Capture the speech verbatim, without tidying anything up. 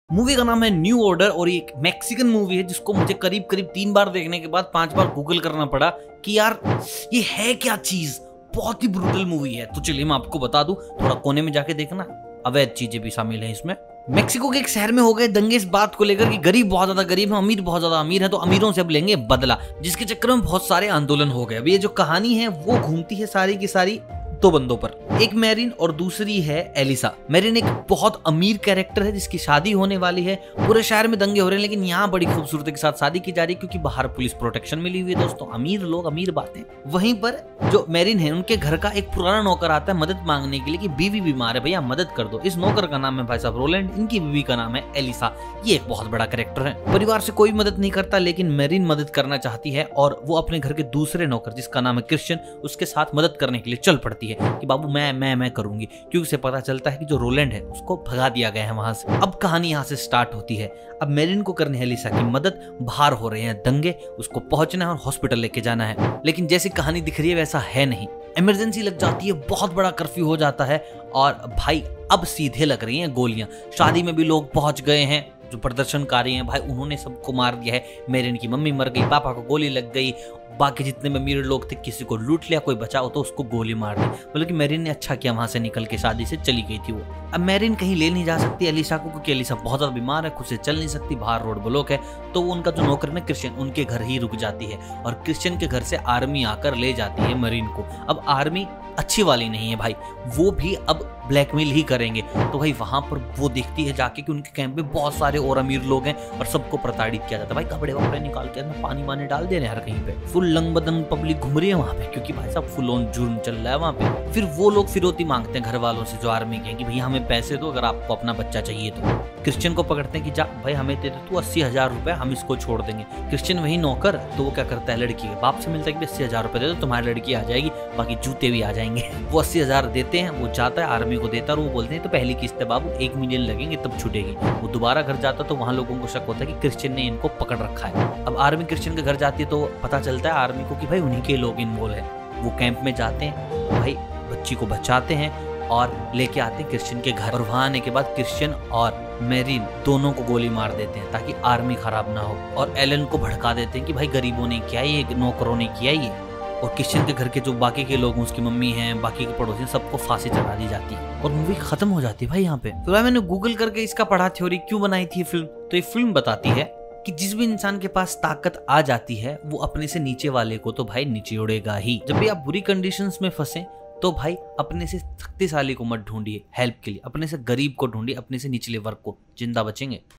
Movie का नाम है न्यू ऑर्डर और ये एक मैक्सिकन मूवी है जिसको मुझे करीब करीब तीन बार देखने के बाद पांच बार गूगल करना पड़ा कि यार ये है क्या चीज। बहुत ही ब्रूटल मूवी है। तो चलिए मैं आपको बता दूं, थोड़ा कोने में जाके देखना, अवैध चीजें भी शामिल हैं इसमें। मेक्सिको के एक शहर में हो गए दंगे इस बात को लेकर कि गरीब बहुत ज्यादा गरीब है, अमीर बहुत ज्यादा अमीर है, तो अमीरों से अब लेंगे बदला, जिसके चक्कर में बहुत सारे आंदोलन हो गए। अब ये जो कहानी है वो घूमती है सारी की सारी दो बंदों पर, एक मैरिन और दूसरी है एलिसा। मैरिन एक बहुत अमीर कैरेक्टर है जिसकी शादी होने वाली है। पूरे शहर में दंगे हो रहे हैं लेकिन यहाँ बड़ी खूबसूरती के साथ शादी की जा रही है क्योंकि बाहर पुलिस प्रोटेक्शन मिली हुई है। दोस्तों अमीर लोग अमीर बातें। वहीं पर जो मैरिन है उनके घर का एक पुराना नौकर आता है मदद मांगने के लिए कि बीवी बीमार है, भैया मदद कर दो। इस नौकर का नाम है भाई साहब रोलैंड, इनकी बीवी का नाम है एलिसा। ये एक बहुत बड़ा कैरेक्टर है। परिवार से कोई मदद नहीं करता लेकिन मैरिन मदद करना चाहती है और वो अपने घर के दूसरे नौकर जिसका नाम है क्रिश्चियन, उसके साथ मदद करने के लिए चल पड़ती है कि बाबू मैं मैं मैं करूंगी, क्योंकि उसे पता चलता है कि जो रोलैंड है उसको भगा दिया गया है वहां से। अब कहानी यहाँ से स्टार्ट होती है। अब मैरिन को करनी है एलिसा की मदद, बाहर हो रहे हैं दंगे, उसको पहुंचना है और हॉस्पिटल लेके जाना है। लेकिन जैसी कहानी दिख रही है वैसा है नहीं। इमरजेंसी लग जाती है, बहुत बड़ा कर्फ्यू हो जाता है और भाई अब सीधे लग रही हैं गोलियां। शादी में भी लोग पहुंच गए हैं, जो प्रदर्शनकारी हैं भाई उन्होंने सबको मार दिया है। मैरिन की मम्मी मर गई, पापा को गोली लग गई, बाकी जितने में अमीर लोग थे किसी को लूट लिया, कोई बचा हो तो उसको गोली मार दी। मतलब कि मैरिन ने अच्छा किया वहां से निकल के, शादी से चली गई थी वो। अब मैरिन कहीं ले नहीं जा सकती एलिसा को क्योंकि एलिसा बहुत ज्यादा बीमार है, खुद से चल नहीं सकती, बाहर रोड ब्लॉक है। तो वो उनका जो नौकर है क्रिश्चियन, उनके घर ही रुक जाती है और क्रिश्चियन के घर से आर्मी आकर ले जाती है मैरिन को। अब आर्मी अच्छी वाली नहीं है भाई, वो भी अब ब्लैकमेल ही करेंगे। तो भाई वहां पर वो देखती है जाके कि उनके कैंप में बहुत सारे और अमीर लोग हैं और सबको प्रताड़ित किया जाता है। भाई कपड़े वपड़े निकाल के अंदर पानी वानी डाल दे रहे हैं हर कहीं पे, फुल लंग बदन पब्लिक घूम रही है वहां पे क्योंकि भाई साहब फुल ऑन जुर्म चल रहा है वहां पे। फिर वो लोग फिरौती मांगते हैं घर वालों से जो आर्मी के कि भैया हमें पैसे दो अगर आपको अपना बच्चा चाहिए तो। क्रिश्चियन को पकड़ते हैं कि जा भाई हमें दे दे तू अस्सी हजार रुपए, हम इसको छोड़ देंगे। क्रिश्चियन वही नौकर, तो वो क्या करता है लड़की के बाप से मिलता है कि अस्सी हजार रुपए दे दो तुम्हारी लड़की आ जाएगी, बाकी जूते भी आ जाएंगे। वो अस्सी हजार देते हैं, वो जाता है आर्मी को देता है और वो बोलते हैं तो पहली किस्त है बाबू, एक मिलियन लगेंगे तब छूटेगी। वो दोबारा घर जाता तो वहां लोगों को शक होता है कि क्रिश्चियन ने इनको पकड़ रखा है। अब आर्मी क्रिश्चियन के घर जाती है तो पता चलता है आर्मी को कि भाई उन्हीं के लोग इन्वॉल्व है। वो कैंप में जाते हैं, भाई बच्ची को बचाते हैं और लेके आते हैं क्रिश्चियन के घर। और वहां आने के बाद क्रिश्चियन और मैरिन दोनों को गोली मार देते हैं ताकि आर्मी खराब ना हो और एलन को भड़का देते हैं कि भाई गरीबों ने किया ये, नौकरों ने किया ये। और क्रिश्चियन के घर के जो बाकी के लोग, उसकी मम्मी हैं, बाकी के पड़ोसी, सबको फांसी चढ़ा दी जाती है और मूवी खत्म हो जाती है भाई यहाँ पे। तो भाई मैंने गूगल करके इसका पढ़ा थ्योरी क्यों बनाई थी फिल्म, तो ये फिल्म बताती है कि जिस भी इंसान के पास ताकत आ जाती है वो अपने से नीचे वाले को तो भाई नीचे उड़ेगा ही। जब भी आप बुरी कंडीशंस में फंसे तो भाई अपने से शक्तिशाली को मत ढूंढिए हेल्प के लिए, अपने से गरीब को ढूंढिए, अपने से निचले वर्ग को, जिंदा बचेंगे।